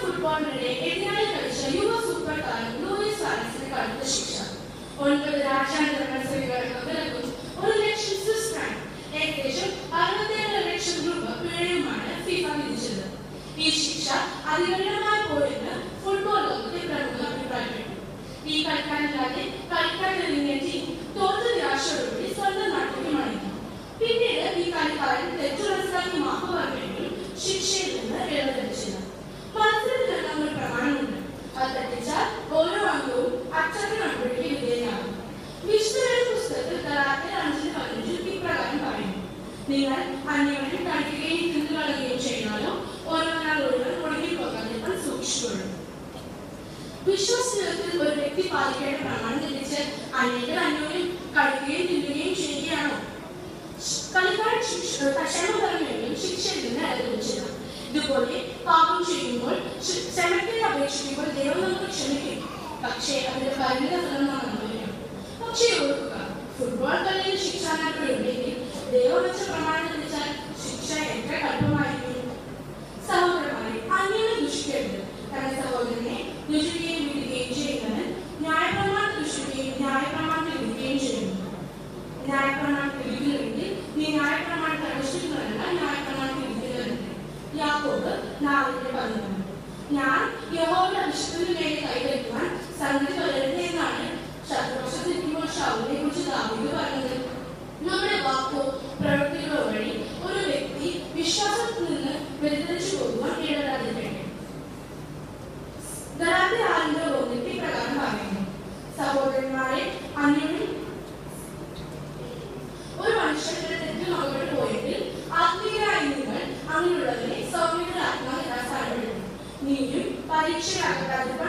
ഫുട്ബോളിനിടെ എതിരാളി കളിച്ച യുവ സൂപ്പർ താരം ലൂയിസ് സുവാരസിന് കടുത്ത ശിക്ഷ. 9 രാജ്യാന്തര മത്സരങ്ങൾക്ക് വിലക്കും 1 ലക്ഷം സ്വിസ് ഫ്രാങ്ക് ഏകദേശം 67 ലക്ഷം രൂപ പിഴയുമാണ് ഫിഫ വിധിച്ചത്. ഈ ശിക്ഷ അതികഠിനമായി പോയെന്ന് ഫുട്ബോൾ ലോകത്തെ പ്രമുഖർ അഭിപ്രായപ്പെട്ടു. ഈ കളിക്കാനില്ലാതെ കളിക്കാനിറങ്ങിയ ടീം തോൽവി നിരാശയോടുകൂടി സ്വന്തം നാട്ടിലേക്ക് മടങ്ങി. പിന്നീട് ഈ കളിക്കാരൻ തെറ്റു മനസ്സിലാക്കി മാപ്പ് പറഞ്ഞെങ്കിലും ശിക്ഷയിൽ നിന്ന് ഇളവ് ലഭിച്ചില്ല. മത്സരത്തിലെല്ലാം ഒരു പ്രമാണമുണ്ട്. അത് തെറ്റിച്ചാൽ ഓരോ അംഗവും അച്ചടക്ക നടപടിക്ക് വിധേയനാകും. വിശുദ്ധ പുസ്തകത്തിൽ ഗലാത്യർ 5:15 ഇപ്രകാരം പറയുന്നു: നിങ്ങൾ അന്യോന്യം കളിക്കുകയും തിന്നു കളയുകയും ചെയ്യുന്നാലോ ഓരോന്നാൾ മുടങ്ങിപ്പോകാൻ സൂക്ഷിച്ചുകൊള്ളും. വിശ്വാസ ജീവിതത്തിൽ ഒരു വ്യക്തി പാലിക്കേണ്ട പ്രമാണം തെറ്റിച്ച് അനേകർ അന്യോന്യം കളിക്കുകയും തിന്നുകയും ചെയ്യുകയാണോ? കളിക്കാരൻ ക്ഷമ പറഞ്ഞെങ്കിലും ശിക്ഷയിൽ നിന്ന് ഇളവില്ല. ഇതുപോലെ പാപം ചെയ്യുമ്പോൾ ക്ഷമയ്ക്ക് അപേക്ഷിക്കുമ്പോൾ ദൈവം നമുക്ക് ക്ഷമിക്കും. പക്ഷേ അതിന്റെ പരിണിത ഫലം നാം അനുഭവിക്കണം. പക്ഷേ ഓർക്കുക, ഫുട്ബോൾ കളിയിൽ ശിക്ഷാ നടപടി ഉണ്ടെങ്കിൽ ദൈവം വെച്ച പ്രമാണം തെറ്റിച്ചാൽ ശിക്ഷ എത്ര കടുപ്പമായിരിക്കും. സഹോദരന്മാരെ, അന്യോന്യം ദുഷിക്കരുത്. തന്റെ സഹോദരനെ ദുഷിക്കുകയും വിടുകയും ചെയ്യുന്നവൻ ന്യായപ്രമാണത്തിൽ ദുഷിക്കുകയും ന്യായപ്രമാണത്തിൽ വിടുകയും ചെയ്യുന്നു. ന്യായപ്രമാണത്തിൽ വിധിക്കുന്നുവെങ്കിൽ നീ ന്യായപ്രമാണത്തെ അനുഷ്ഠിക്കുന്നതല്ല, ന്യായപ്രമാണത്തിൽ വിധിക്കുന്നവരുണ്ട്. യാക്കോബ് 4:11. ഞാൻ യഹോവയുടെ അഭിഷേകത്തിന് വേണ്ടി കൈവയ്ക്കുവാൻ സംഗതി വരരുത് എന്നാണ് ശത്രുപക്ഷത്തിരിക്കുമ്പോൾ ശൗലിനെ കുറിച്ച് ദാവീദ് പറഞ്ഞത്. നമ്മുടെ വാക്കോ പ്രവൃത്തികളോ വഴി ഒരു വ്യക്തി വിശ്വാസത്തിൽ നിന്ന് വ്യതിചലിച്ചു പോകുവാൻ ഇടവരാതിരിക്കട്ടെ. ഗലാത്യർ 6:1 ഇപ്രകാരം പറയുന്നു: സഹോദരന്മാരെ, അന്യോന്യം ഒരു മനുഷ്യന്റെ തെറ്റിൽ അകപ്പെട്ടു പോയെങ്കിൽ ആത്മീയരായ നിങ്ങൾ അങ്ങനെയുള്ളവരെ സൗമ്യതയിൽ ആത്മാവിലാസാനപ്പെടുന്നു. നീയും പരീക്ഷയിലാകട്ടെ